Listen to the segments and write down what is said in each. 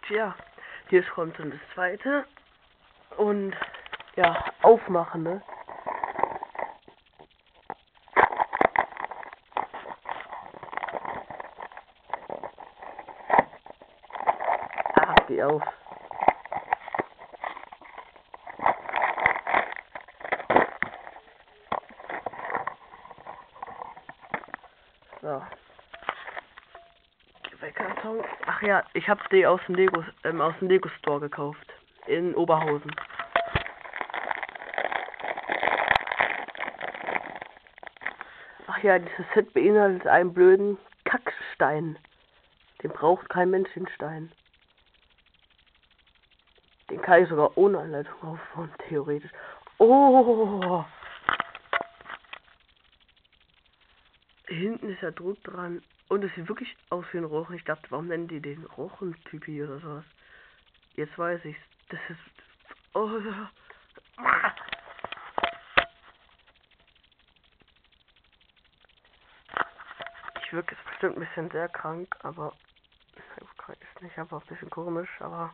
Tja, hier kommt dann das zweite. Und ja, aufmachen, ne? Ah, geh auf. So. Karton. Ach ja, ich hab's die aus dem Lego Store gekauft. In Oberhausen. Ach ja, dieses Set beinhaltet einen blöden Kackstein. Den braucht kein Mensch, den Stein. Den kann ich sogar ohne Anleitung aufbauen, theoretisch. Oh! Hinten ist der Druck dran. Und es sieht wirklich aus wie ein Rochen. Ich dachte, warum nennen die den Rochentypi oder sowas? Jetzt weiß ich's. Das ist... Oh. Ich wirke jetzt bestimmt ein bisschen sehr krank, aber... ist nicht einfach ein bisschen komisch, aber...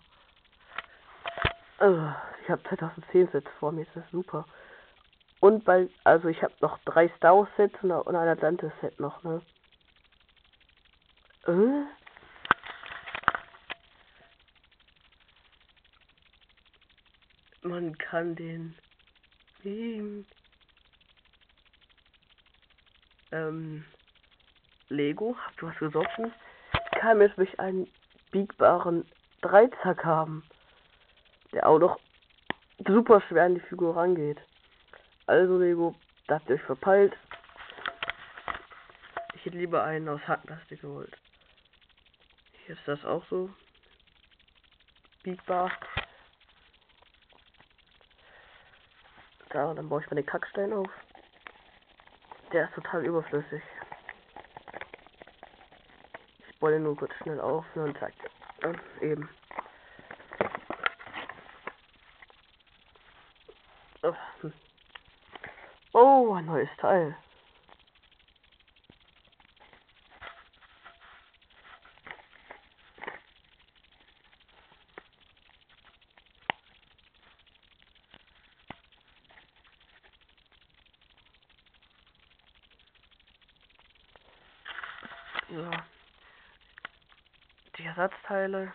ich habe 2010 Sets vor mir, das ist super. Und also ich habe noch 3 Star Wars Sets und ein Atlantis Set noch, ne? Man kann den Lego, hast du was gesoffen? Kann jetzt durch einen biegbaren Dreizack haben, der auch noch super schwer an die Figur rangeht. Also Lego, da habt ihr euch verpeilt. Ich hätte lieber einen aus Hackplastik geholt. Hier ist das auch so biegbar. Da, und dann baue ich mal den Kackstein auf. Der ist total überflüssig. Ich baue den nur kurz schnell auf und zack. Und eben. Oh, ein neues Teil. So. Die Ersatzteile.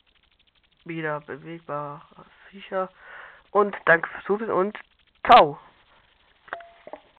Wieder bewegbar, sicher. Und danke fürs Zusehen und ciao.